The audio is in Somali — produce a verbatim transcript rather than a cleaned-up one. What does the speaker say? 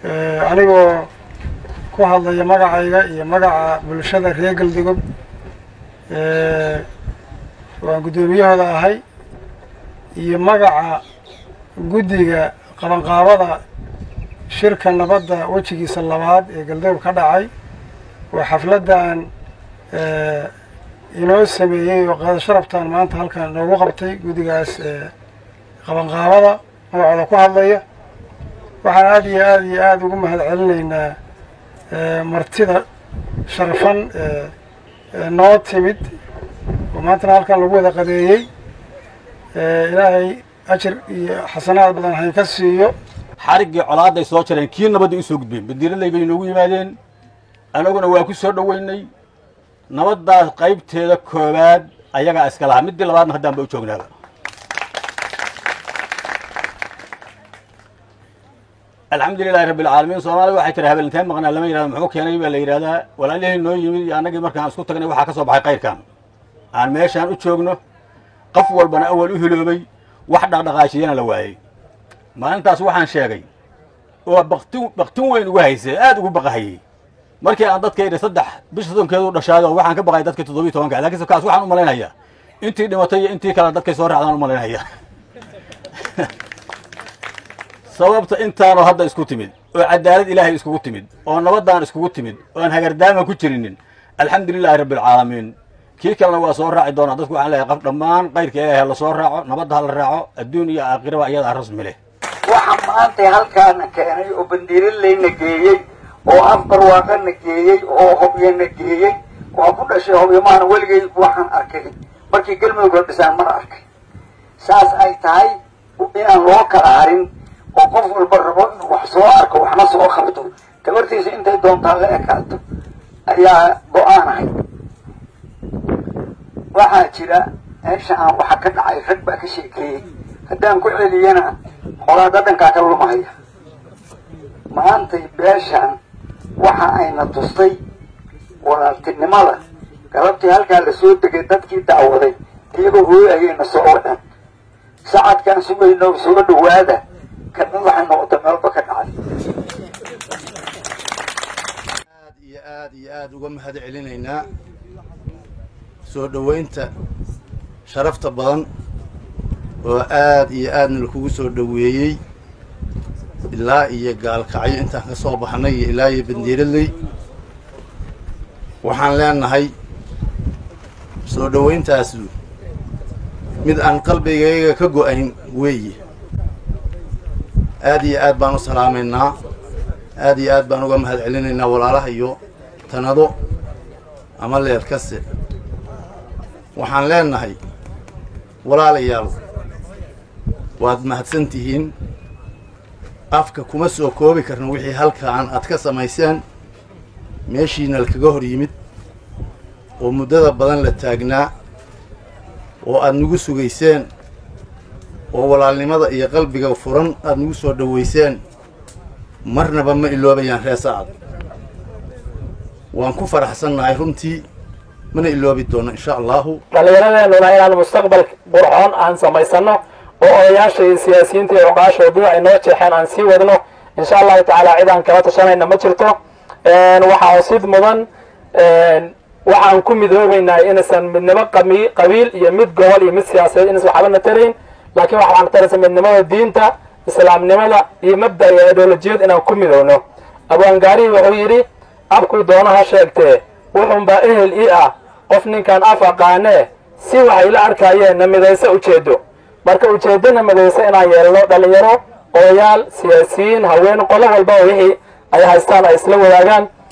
anigoo ku hadlaya magacayga iyo magaca bulshada reer Galdogob waan gudoomiyahooda ahay iyo magaca guddiga qabanqaabada shirka nabadda wajigiisa labaad ee Galdogob ka dhacay waa xafladan inoo sameeyay oo qaad sharaftan maanta halkan noogu qabtay guddigaas qabanqaabada magacooda ku hadlaya waxaan aad iyo aad iyo aad ugu mahad celinaynaa martida sharafan noo timid oo maanta halkan lagu wada qadeeyay ilaahay ajir iyo xasanaad badan hayn ka siiyo xarigii colaaday soo jireen kii nabadda u soo gudbeen badiiradley bay noogu yimaadeen anaguna waa ku soo dhaweynay nabaddaas qaybteeda koowaad ayagaa iska lahaa midii labaadna haddaan ba u joognaaba alxamdulilahi rabbil caalamiin soomaaliya waxay tiri habeen intaan maqnaa lama yidhahdo muxuu keenay baa la yidhahdaa walaalihii noo yimid iyo annagii markaan isku tagnay waxaa ka soo baxay qayrkan aan meeshaan u joogno qof walbana awal u hiloobay wax dhaqdhaqaashiyana la waayey maalintaas waxaan sheegay oo baktin baktin weyn ugu haysay aad ugu baqahayay markii aan dadka idhi saddex bisha soddonkeedu dhashaado waxaan ka baqay dadkii toddobiyo tobanka laakiin kaas waxaan u malaynayaa intii dhimatay iyo intii kale dadkay soo raacdaan u malaynayaa sababta intaanoo hadda isku timid oo cadaalad ilaahay iskugu timid oo nabadaan iskugu timid oo aan hagardaama ku jirinin alxamdulilaahi rabbil caalamiin kii kalena waa soo raaci doonaa dadku waxaan leeyahay qof dhammaan qayrka ilaahay la soo raaco nabadda ha la raaco adduun iyo aakhiraba iyada rasmi leh waxaa maanta halkaana keenay oo bandiiraleyna geeyey oo afbarwaaqana geeyey oo hobyana geeyey waa ku dhashay hobyamaana weligay waxaan arkay markii galmudug la dhisaan mar arkay saas ay tahay inaan loo kala harin oo qof walba rabo inuu wax soo arko waxna soo qabto tabartiisa intay doontaa la ekaato ayaa go-aanahay waxaa jira meesha aan waxa ka dhacay rag baa ka sheekeeyey haddaan ku celiyana qolaa dhadhankaa ka lumahaya maantay beeshaan waxa ayna tustay walaaltinimada galabtii halkaa lasoo degay dadkii dacwaday iyagoo hooyayayna soo wadhan sacadkaan sugayno soo dhawaada kadib waxay noqotay meelba ka dhacay aad iyo aad iyo aad uga mahad celinaynaa soo dhaweynta sharafta badan oo aad iyo aadna lakugu soo dhaweeyey ilaa iyo gaalkacyo intaan ka soo baxnay iyo ilaa iyo bandiiradley waxaan leenahay soo dhaweyntaasu mid aan qalbigayga ka go-ayn weeye aad iyo aad baan u salaamaynaa aad iyo aad baan uga mahad celinaynaa walaalaha iyo tanado ama leelkase waxaan leenahay walaalayaal waad mahadsan tihiin afka kuma soo koobi karna wixii halkaan aad ka samayseen meeshiina lakaga hor yimid oo muddada badan la taagnaa oo aad nagu sugayseen oo walaalnimada iyo qalbiga furan aad nagu soo dhaweyseen marnaba ma iloobayaan reer Sacad waan ku faraxsannahay runtii mana iloobi doono insha allahu dhallinyaradeenuna inaan mustaqbal qurxoon aan samaysano oo odayaasha iyo siyaasiyiinta iyo oqaasha wadada ay noo jeexeen aan sii wadno insha allahu tacaala cid aan kala tashanayna ma jirto waxaa sid mudan waxaan ku midoobaynaa inaysan midnimo qabiil iyo mid gobol iyo mid siyaasadeed inaysan waxba na tarayn laakiin waxaan taraysa midnimada diinta islaamnimada iyo mabda iyo ideolojiyad inaan ku midoowno abwaangaarihi wuxuu yidhi abkuu doonaha sheegtee wuxuunbaa ehel ii ah qof ninkan af aqaanee si waxay la arkaayeen na midayso ujeedo marka ujeedana midayso inaan yeelno dhalinyaro odayaal siyaasiyiin haween qolo walba wixii ay haystaan ay isla wadaagaan